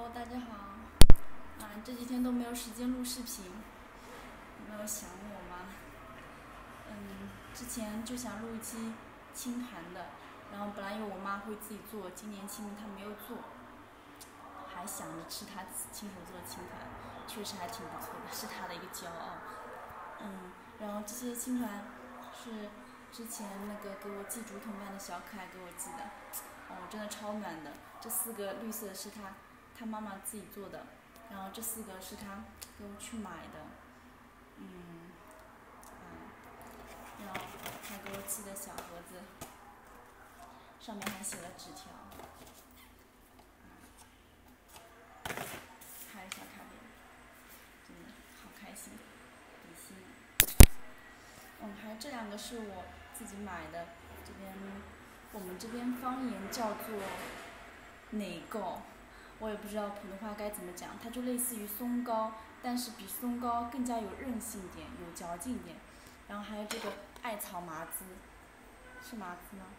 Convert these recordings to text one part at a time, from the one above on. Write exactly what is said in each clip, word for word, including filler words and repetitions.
Hello，大家好。啊，这几天都没有时间录视频，有没有想我吗？嗯，之前就想录一期青团的，然后本来以为我妈会自己做，今年清明她没有做，还想着吃她亲手做的青团，确实还挺不错的，是她的一个骄傲。嗯，然后这些青团是之前那个给我寄竹筒饭的小可爱给我寄的，哦，真的超暖的。这四个绿色是她她妈妈自己做的，然后这四个是她给我去买的，嗯，然后她给我寄的小盒子，上面还写了纸条，还有小卡片，真的好开心，比心。嗯，还有这两个是我自己买的，这边我们这边方言叫做奶糕，我也不知道普通话该怎么讲，它就类似于松糕，但是比松糕更加有韧性一点，有嚼劲一点。然后还有这个艾草麻糍，是麻糍吗？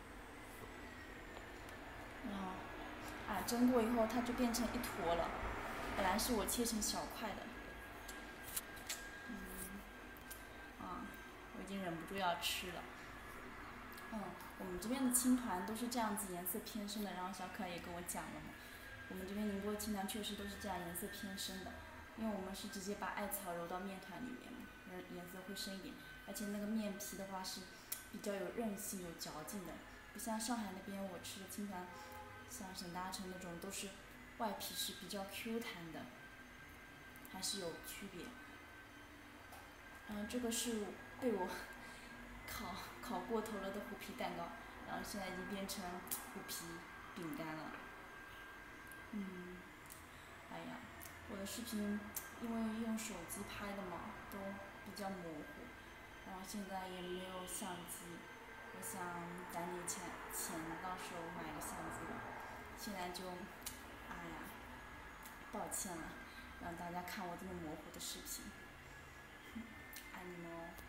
然后啊，蒸过以后它就变成一坨了，本来是我切成小块的，嗯，啊，我已经忍不住要吃了。嗯，我们这边的青团都是这样子颜色偏深的，然后小可爱也跟我讲了嘛，我们这边宁波青团确实都是这样颜色偏深的，因为我们是直接把艾草揉到面团里面嘛，颜色会深一点，而且那个面皮的话是比较有韧性、有嚼劲的，不像上海那边我吃的青团，像沈大成那种都是外皮是比较 Q 弹的，还是有区别。嗯，这个是被我烤烤过头了的虎皮蛋糕，然后现在已经变成虎皮饼干了。嗯，哎呀，我的视频因为用手机拍的嘛，都比较模糊，然后现在也没有相机，我想攒点钱，钱到时候买个相机吧。现在就，哎呀，抱歉了，让大家看我这么模糊的视频，爱你们哦。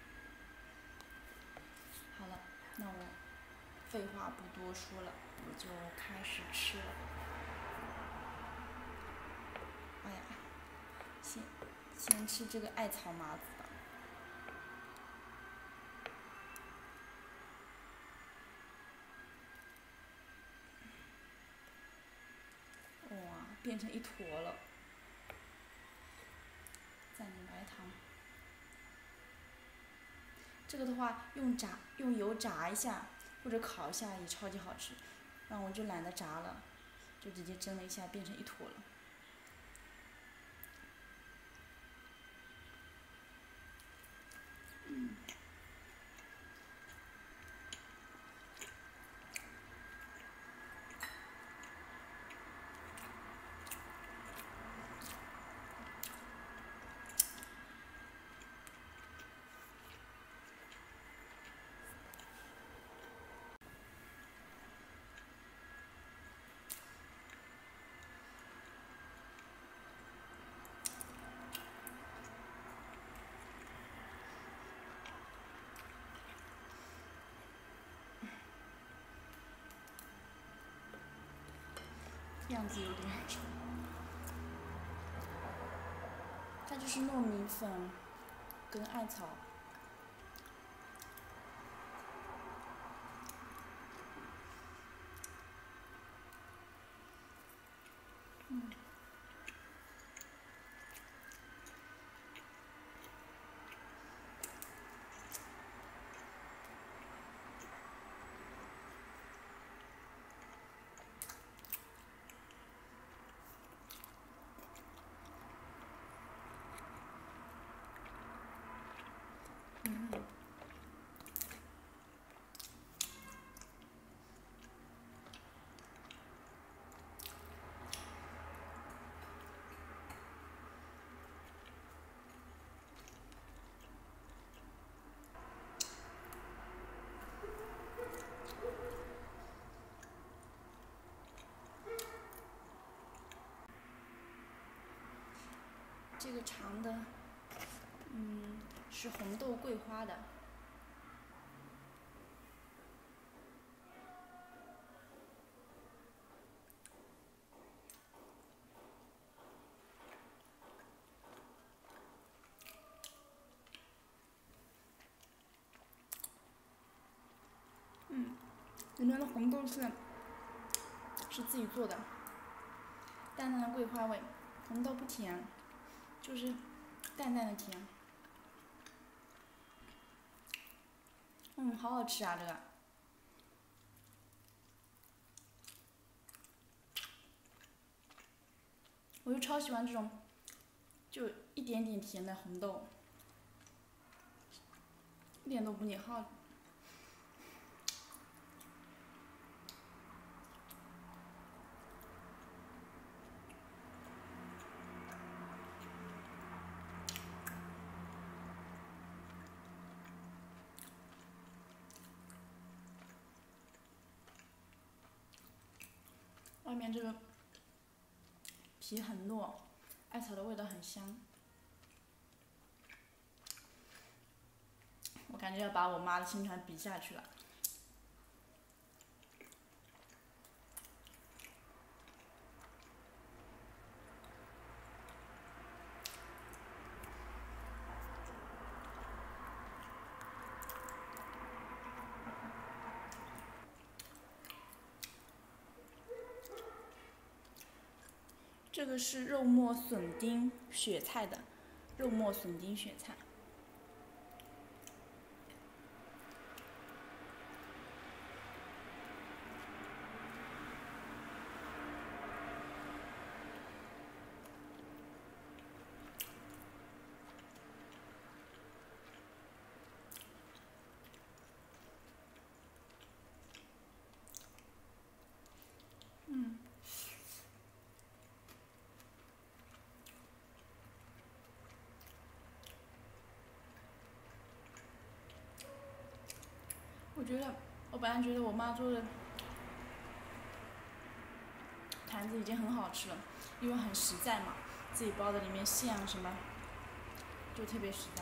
好了，那我废话不多说了，我就开始吃了。哎呀，先先吃这个艾草麻子吧。哇，变成一坨了。蘸点白糖。这个的话，用炸用油炸一下或者烤一下也超级好吃，那我就懒得炸了，就直接蒸了一下变成一坨了。嗯。样子有点丑，它就是糯米粉跟艾草。嗯。嗯。这个长的，嗯，是红豆桂花的。 里面的红豆馅是自己做的，淡淡的桂花味，红豆不甜，就是淡淡的甜。嗯，好好吃啊这个。我就超喜欢这种，就一点点甜的红豆，一点都不腻，好。外面这个皮很糯，艾草的味道很香。我感觉要把我妈的新传比下去了。这个是肉末笋丁雪菜的，肉末笋丁雪菜。嗯。我觉得，我本来觉得我妈做的坛子已经很好吃了，因为很实在嘛，自己包的里面馅啊什么，就特别实在。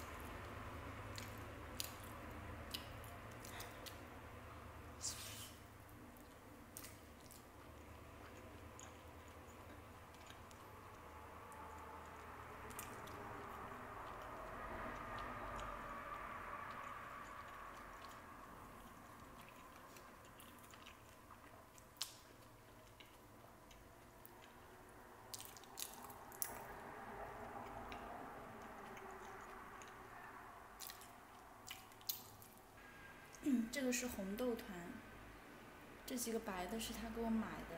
嗯，这个是红豆团，这几个白的是他给我买的。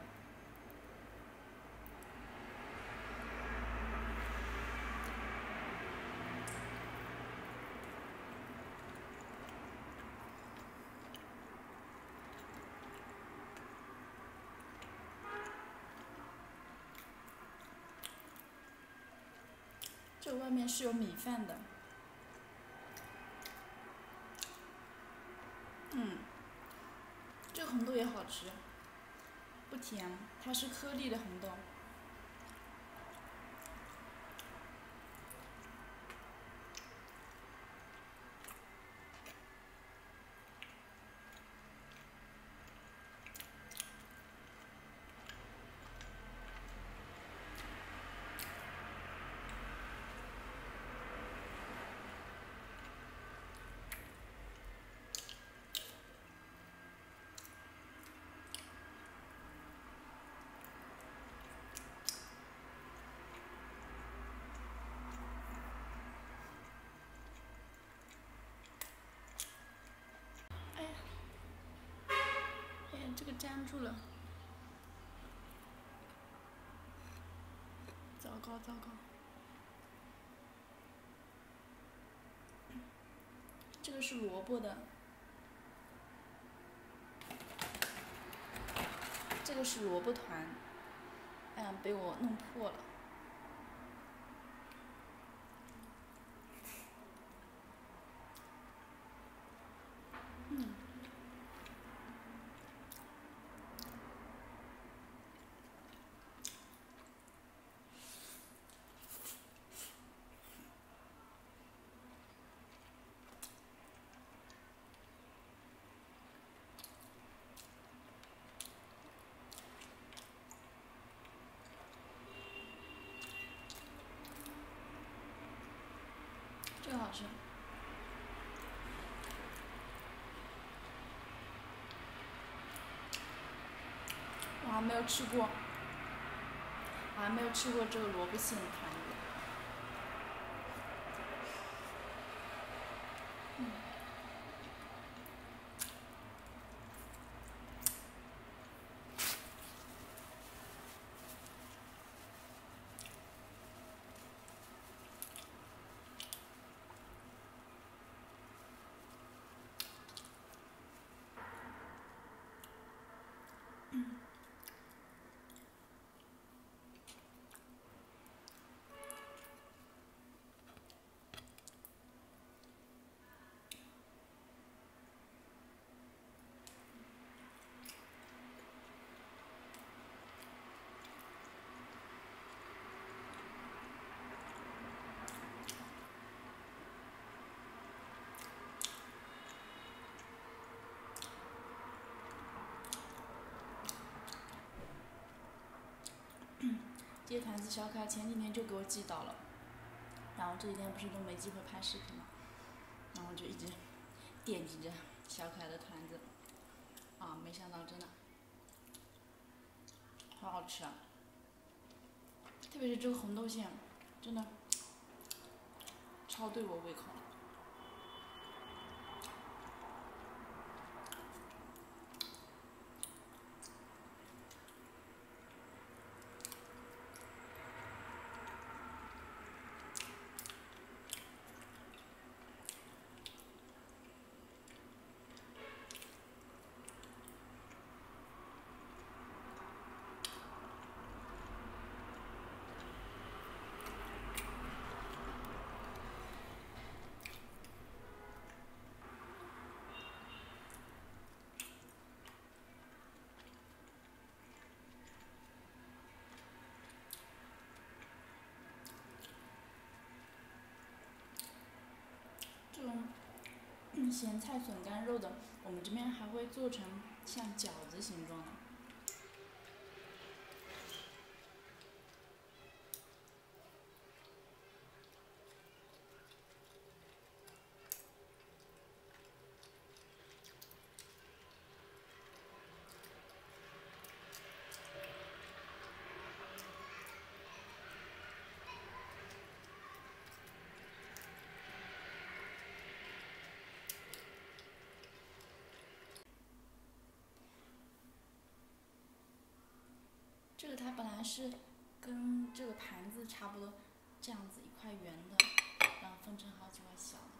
这外面是有米饭的。嗯，这个红豆也好吃，不甜，它是颗粒的红豆。哎呀，哎呀，这个粘住了，糟糕糟糕。这个是萝卜的，这个是萝卜团，哎呀，被我弄破了。嗯。这个好吃。 像没有吃过，我还没有吃过这个萝卜馅团子。嗯。这些团子小可爱前几天就给我寄到了，然后这几天不是都没机会拍视频嘛，然后就一直惦记着小可爱的团子，啊，没想到真的好好吃啊！特别是这个红豆馅，真的超对我胃口。这种咸菜笋干肉的，我们这边还会做成像饺子形状的。这个它本来是跟这个盘子差不多，这样子一块圆的，然后分成好几块小的。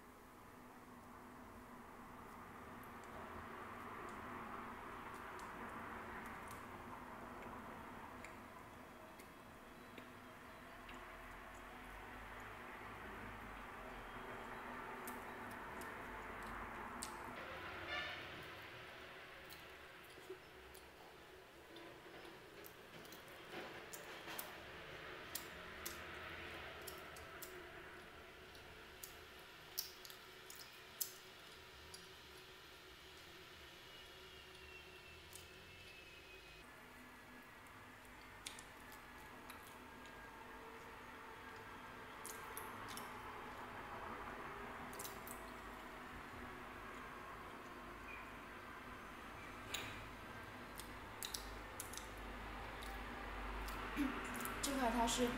这块它是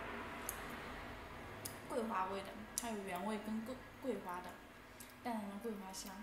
桂花味的，它有原味跟桂桂花的，淡淡的桂花香。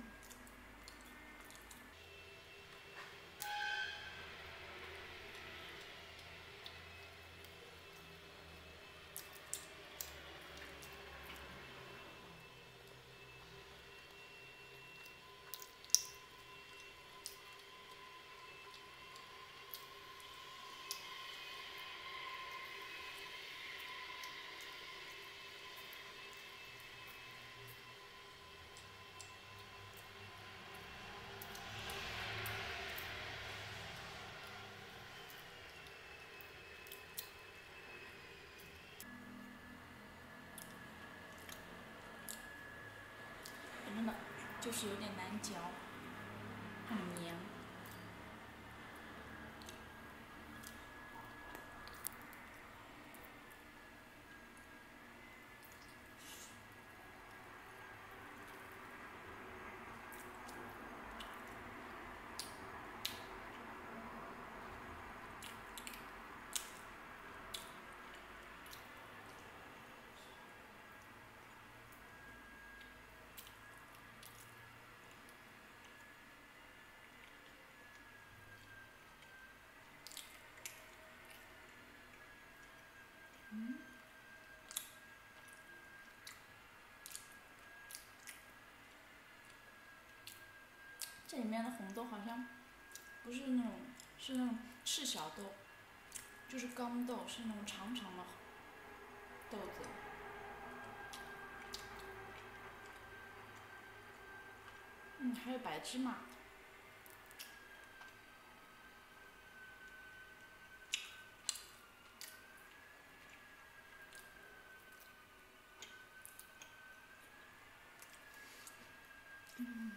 真的就是有点难嚼，很黏。 这里面的红豆好像不是那种，是那种赤小豆，就是缸豆，是那种长长的豆子。嗯，还有白芝麻。嗯。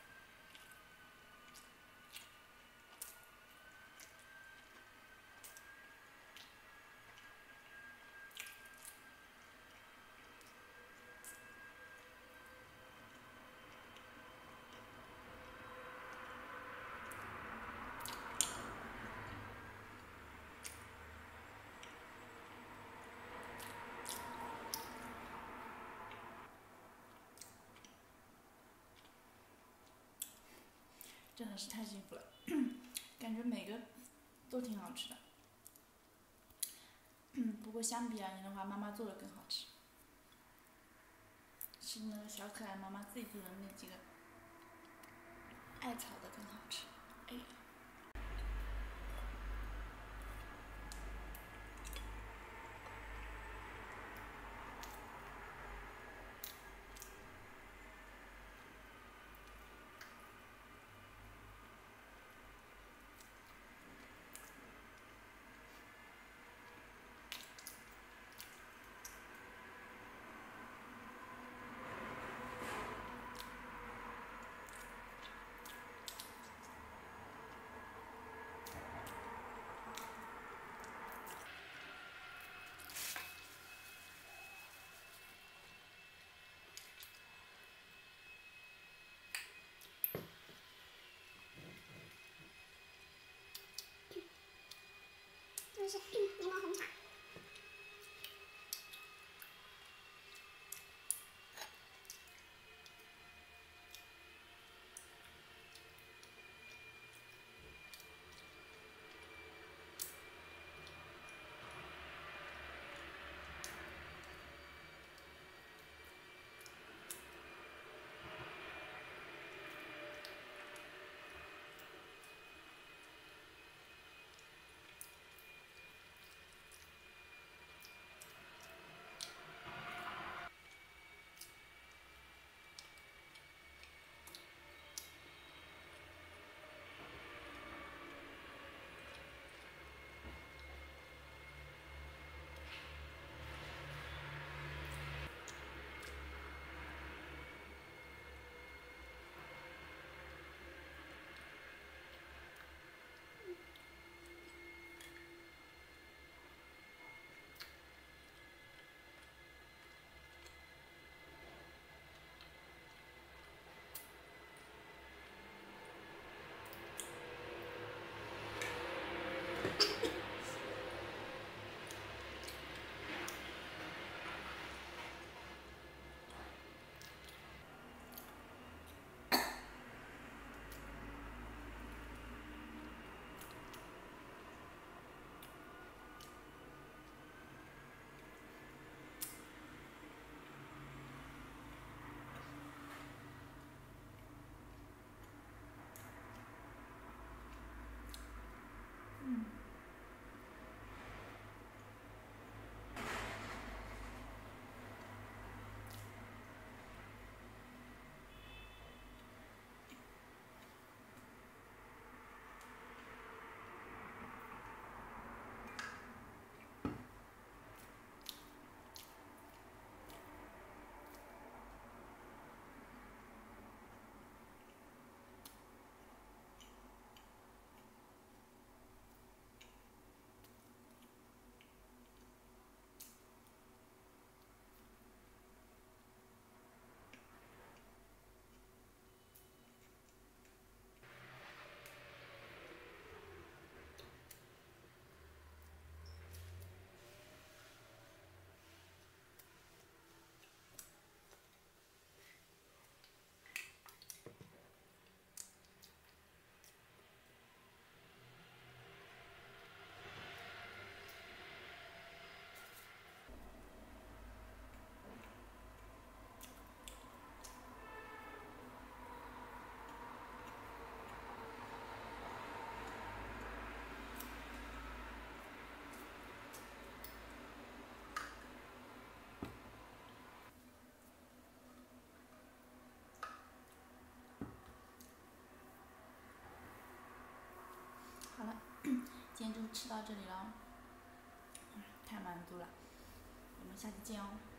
真的是太幸福了，感觉每个都挺好吃的。嗯，不过相比而言的话，妈妈做的更好吃。是那个小可爱妈妈自己做的那几个艾草的更好吃。哎呀。 这是柠檬红茶。 今天就吃到这里了，太满足了，我们下期见哦。